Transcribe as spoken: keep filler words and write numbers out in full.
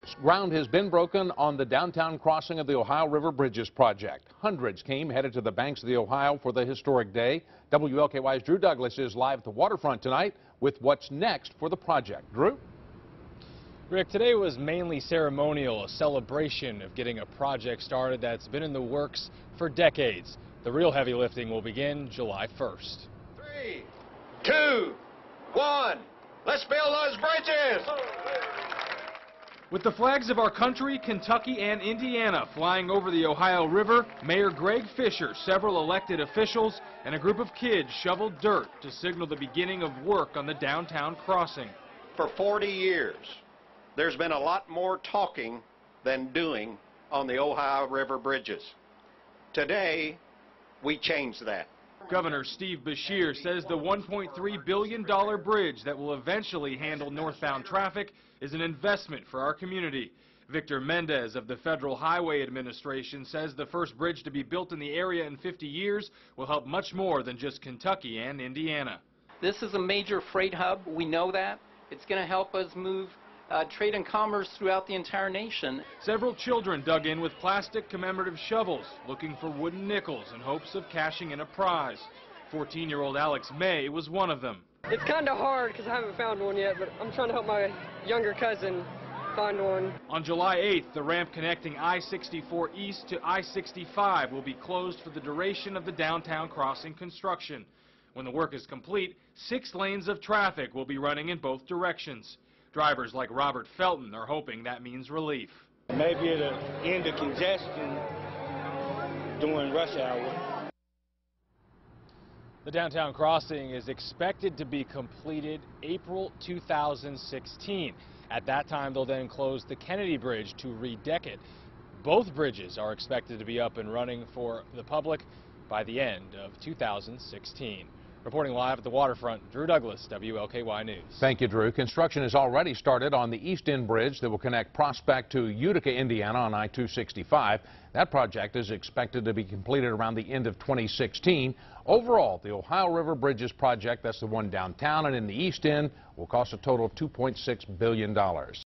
Ground has been broken on the downtown crossing of the Ohio River Bridges project. Hundreds came headed to the banks of the Ohio for the historic day. W L K Y's Drew Douglas is live at the waterfront tonight with what's next for the project. Drew? Rick, today was mainly ceremonial, a celebration of getting a project started that's been in the works for decades. The real heavy lifting will begin July first. Three, two, one, let's build those bridges! With the flags of our country, Kentucky and Indiana flying over the Ohio River, Mayor Greg Fisher, several elected officials, and a group of kids shoveled dirt to signal the beginning of work on the downtown crossing. For forty years, there's been a lot more talking than doing on the Ohio River bridges. Today, we changed that. Governor Steve Beshear says the one point three billion dollar bridge that will eventually handle northbound traffic is an investment for our community. Victor Mendez of the Federal Highway Administration says the first bridge to be built in the area in fifty years will help much more than just Kentucky and Indiana. This is a major freight hub. We know that. It's going to help us move uh, trade and commerce throughout the entire nation. Several children dug in with plastic commemorative shovels, looking for wooden nickels in hopes of cashing in a prize. fourteen-year-old Alex May was one of them. It's kind of hard because I haven't found one yet, but I'm trying to help my younger cousin find one. On July eighth, the ramp connecting I sixty-four East to I sixty-five will be closed for the duration of the downtown crossing construction. When the work is complete, six lanes of traffic will be running in both directions. Drivers like Robert Felton are hoping that means relief. Maybe it'll end the congestion during rush hour. The downtown crossing is expected to be completed April two thousand sixteen. At that time, they'll then close the Kennedy Bridge to redeck it. Both bridges are expected to be up and running for the public by the end of two thousand sixteen. Reporting live at the waterfront, Drew Douglas, W L K Y News. Thank you, Drew. Construction has already started on the East End Bridge that will connect Prospect to Utica, Indiana on I two sixty-five. That project is expected to be completed around the end of twenty sixteen. Overall, the Ohio River Bridges project, that's the one downtown and in the East End, will cost a total of two point six billion dollars.